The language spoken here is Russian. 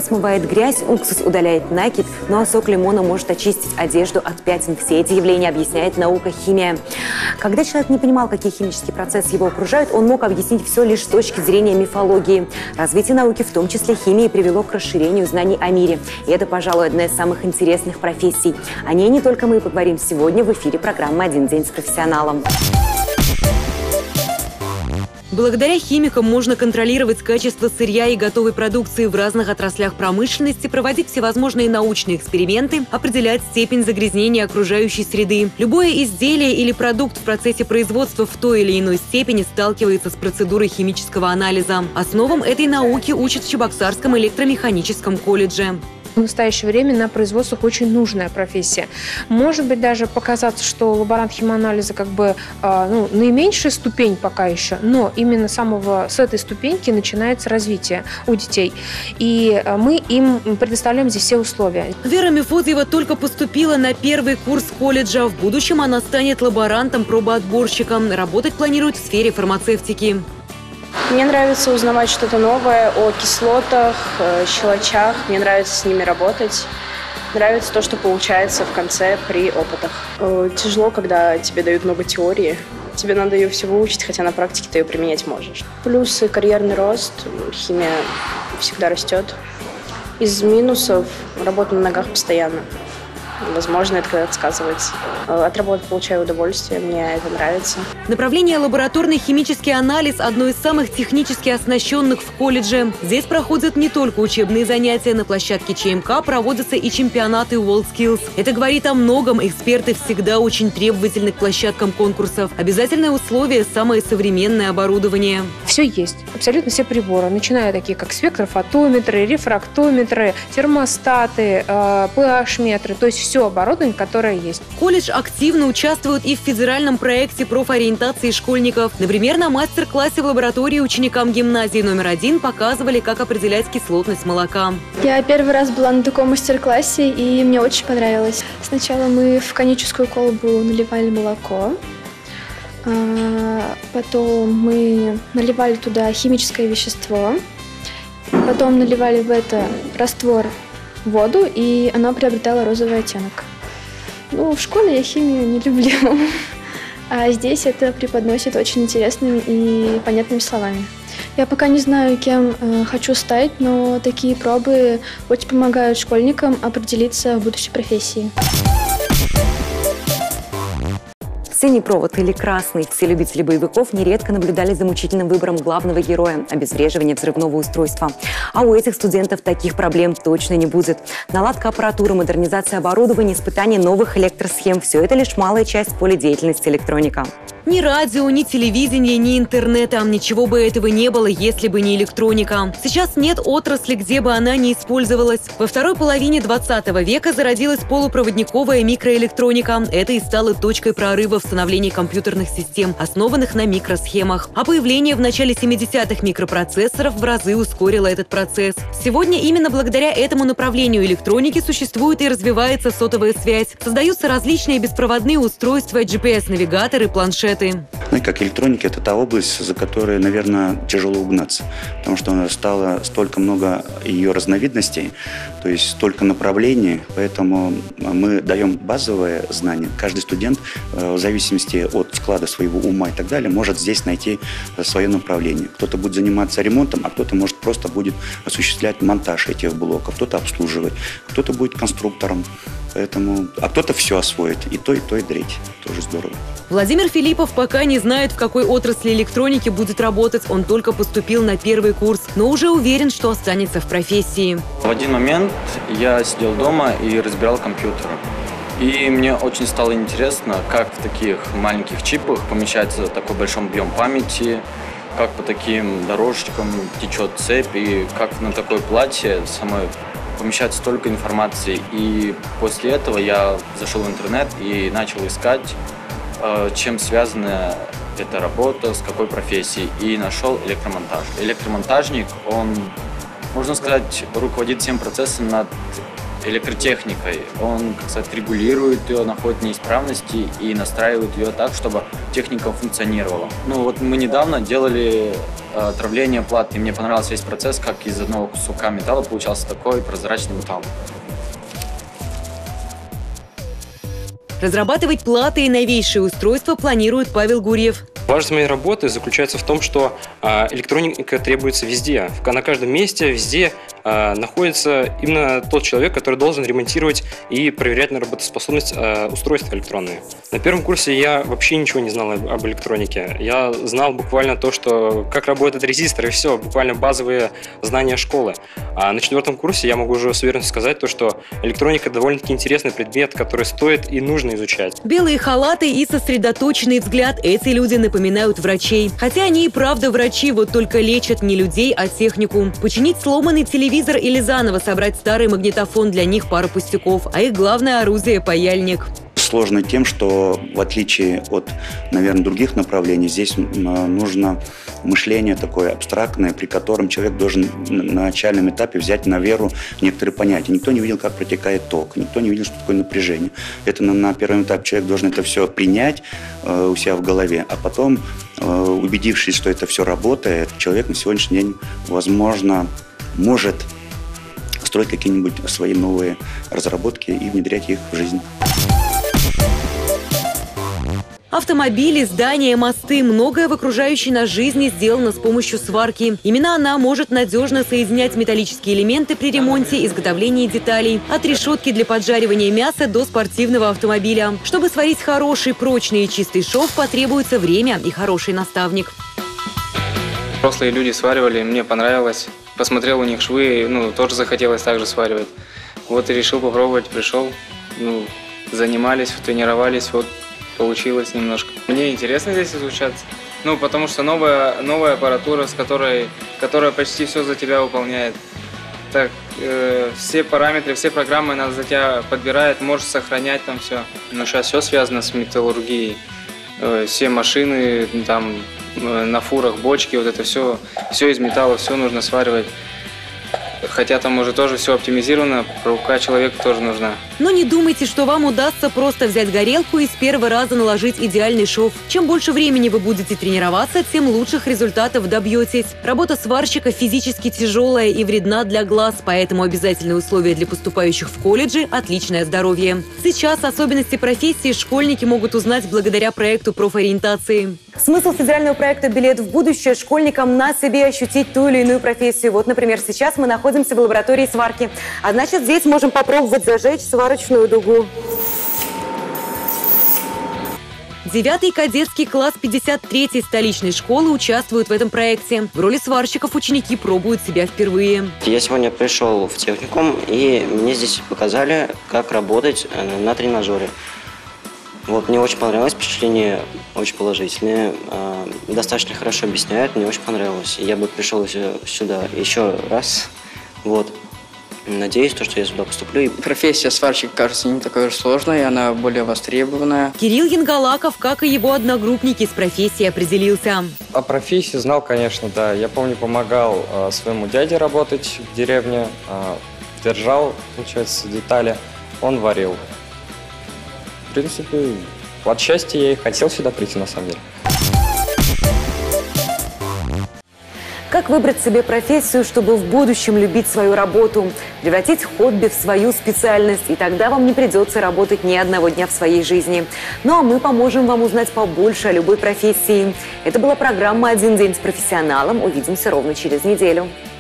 смывает грязь, уксус удаляет накипь, ну а сок лимона может очистить одежду от пятен. Все эти явления объясняет наука химия. Когда человек не понимал, какие химические процессы его окружают, он мог объяснить все лишь с точки зрения мифологии. Развитие науки, в том числе химии, привело к расширению знаний о мире. И это, пожалуй, одна из самых интересных профессий. О ней не только мы поговорим сегодня в эфире программы «Один день с профессионалом». Благодаря химикам можно контролировать качество сырья и готовой продукции в разных отраслях промышленности, проводить всевозможные научные эксперименты, определять степень загрязнения окружающей среды. Любое изделие или продукт в процессе производства в той или иной степени сталкивается с процедурой химического анализа. Основам этой науки учат в Чебоксарском электромеханическом колледже. В настоящее время на производствах очень нужная профессия. Может быть, даже показаться, что лаборант химанализа наименьшая ступень пока еще, но именно с этой ступеньки начинается развитие у детей. И мы им предоставляем здесь все условия. Вера Мефодьева только поступила на первый курс колледжа. В будущем она станет лаборантом-пробоотборщиком. Работать планирует в сфере фармацевтики. Мне нравится узнавать что-то новое о кислотах, щелочах. Мне нравится с ними работать. Нравится то, что получается в конце при опытах. Тяжело, когда тебе дают много теории. Тебе надо ее все выучить, хотя на практике ты ее применять можешь. Плюсы – карьерный рост. Химия всегда растет. Из минусов – работа на ногах постоянно. Возможно, это когда-то сказывается. От работы получаю удовольствие, мне это нравится. Направление лабораторный химический анализ – одно из самых технически оснащенных в колледже. Здесь проходят не только учебные занятия, на площадке ЧМК проводятся и чемпионаты WorldSkills. Это говорит о многом, эксперты всегда очень требовательны к площадкам конкурсов. Обязательное условие – самое современное оборудование. Все есть, абсолютно все приборы, начиная такие как спектрофотометры, рефрактометры, термостаты, pH-метры, то есть все оборудование, которое есть. Колледж активно участвует и в федеральном проекте профориентации школьников. Например, на мастер-классе в лаборатории ученикам гимназии номер 1 показывали, как определять кислотность молока. Я первый раз была на таком мастер-классе, и мне очень понравилось. Сначала мы в коническую колбу наливали молоко, потом мы наливали туда химическое вещество, потом наливали в это раствор воду, и она приобретала розовый оттенок. В школе я химию не люблю, а здесь это преподносит очень интересными и понятными словами. Я пока не знаю, кем хочу стать, но такие пробы очень помогают школьникам определиться в будущей профессии. Синий провод или красный. Все любители боевиков нередко наблюдали за мучительным выбором главного героя – обезвреживания взрывного устройства. А у этих студентов таких проблем точно не будет. Наладка аппаратуры, модернизация оборудования, испытание новых электросхем – все это лишь малая часть поля деятельности электроника. Ни радио, ни телевидения, ни интернета. Ничего бы этого не было, если бы не электроника. Сейчас нет отрасли, где бы она не использовалась. Во второй половине 20 века зародилась полупроводниковая микроэлектроника. Это и стало точкой прорыва в становлении компьютерных систем, основанных на микросхемах. А появление в начале 70-х микропроцессоров в разы ускорило этот процесс. Сегодня именно благодаря этому направлению электроники существует и развивается сотовая связь. Создаются различные беспроводные устройства, GPS-навигаторы, планшеты. Ну и как электроника – это та область, за которой, наверное, тяжело угнаться, потому что стало столько много ее разновидностей, то есть столько направлений, поэтому мы даем базовые знания. Каждый студент, в зависимости от склада своего ума и так далее, может здесь найти свое направление. Кто-то будет заниматься ремонтом, а кто-то, может, просто будет осуществлять монтаж этих блоков, кто-то обслуживать, кто-то будет конструктором. Поэтому, а кто-то все освоит, и то, и треть. Тоже здорово. Владимир Филиппов пока не знает, в какой отрасли электроники будет работать. Он только поступил на первый курс, но уже уверен, что останется в профессии. В один момент я сидел дома и разбирал компьютер. И мне очень стало интересно, как в таких маленьких чипах помещается такой большой объем памяти, как по таким дорожечкам течет цепь, и как на такой плате самой помещается столько информации. И после этого я зашел в интернет и начал искать, чем связана эта работа, с какой профессией, и нашел электромонтаж. Электромонтажник, он, можно сказать, руководит всем процессом над электротехникой. Он, как сказать, регулирует ее, находит неисправности и настраивает ее так, чтобы техника функционировала. Ну вот мы недавно делали травление плат, и мне понравился весь процесс, как из одного куска металла получался такой прозрачный металл. Разрабатывать платы и новейшие устройства планирует Павел Гурьев. Важность моей работы заключается в том, что электроника требуется везде. На каждом месте, везде находится именно тот человек, который должен ремонтировать и проверять на работоспособность устройства электронные. На первом курсе я вообще ничего не знал об электронике. Я знал буквально то, что как работает резистор, и все, буквально базовые знания школы. А на 4 курсе я могу уже с уверенностью сказать то, что электроника довольно-таки интересный предмет, который стоит и нужно изучать. Белые халаты и сосредоточенный взгляд – эти люди напоминают врачей. Хотя они и правда врачи, вот только лечат не людей, а технику. Починить сломанный телевизор или заново собрать старый магнитофон для них пара пустяков, а их главное орудие – паяльник. Сложно тем, что в отличие от, наверное, других направлений, здесь нужно мышление такое абстрактное, при котором человек должен на начальном этапе взять на веру некоторые понятия. Никто не видел, как протекает ток, никто не видел, что такое напряжение. Это на первом этапе человек должен это все принять у себя в голове, а потом, убедившись, что это все работает, человек на сегодняшний день, возможно, может строить какие-нибудь свои новые разработки и внедрять их в жизнь. Автомобили, здания, мосты – многое в окружающей нас жизни сделано с помощью сварки. Именно она может надежно соединять металлические элементы при ремонте и изготовлении деталей. От решетки для поджаривания мяса до спортивного автомобиля. Чтобы сварить хороший, прочный и чистый шов, потребуется время и хороший наставник. Взрослые люди сваривали, мне понравилось. Посмотрел у них швы, тоже захотелось так же сваривать. Вот и решил попробовать, пришел, занимались, тренировались, вот. Получилось немножко. Мне интересно здесь изучаться, потому что новая аппаратура, которая почти все за тебя выполняет. Так, все параметры, все программы она за тебя подбирает, можешь сохранять там все. Но сейчас все связано с металлургией. Все машины, там на фурах бочки, вот это все из металла, все нужно сваривать. Хотя там уже тоже все оптимизировано, рука человека тоже нужна. Но не думайте, что вам удастся просто взять горелку и с первого раза наложить идеальный шов. Чем больше времени вы будете тренироваться, тем лучших результатов добьетесь. Работа сварщика физически тяжелая и вредна для глаз, поэтому обязательное условие для поступающих в колледжи – отличное здоровье. Сейчас особенности профессии школьники могут узнать благодаря проекту профориентации. Смысл федерального проекта «Билет в будущее» – школьникам на себе ощутить ту или иную профессию. Вот, например, сейчас мы находимся в лаборатории сварки. А значит, здесь можем попробовать зажечь сварочную дугу. 9-й кадетский класс 53-й столичной школы участвует в этом проекте. В роли сварщиков ученики пробуют себя впервые. Я сегодня пришел в техникум, и мне здесь показали, как работать на тренажере. Вот, мне очень понравилось, впечатление очень положительное, достаточно хорошо объясняют, мне очень понравилось. Я бы пришел сюда еще раз, вот. Надеюсь, что я сюда поступлю. Профессия сварщик, кажется, не такой уж сложной, она более востребованная. Кирилл Янгалаков, как и его одногруппники, с профессией определился. О профессии знал, конечно, да. Я помню, помогал своему дяде работать в деревне, держал, получается, детали, он варил. В принципе, от счастья я и хотел сюда прийти, на самом деле. Как выбрать себе профессию, чтобы в будущем любить свою работу, превратить хобби в свою специальность, и тогда вам не придется работать ни одного дня в своей жизни. Ну а мы поможем вам узнать побольше о любой профессии. Это была программа «Один день с профессионалом». Увидимся ровно через неделю.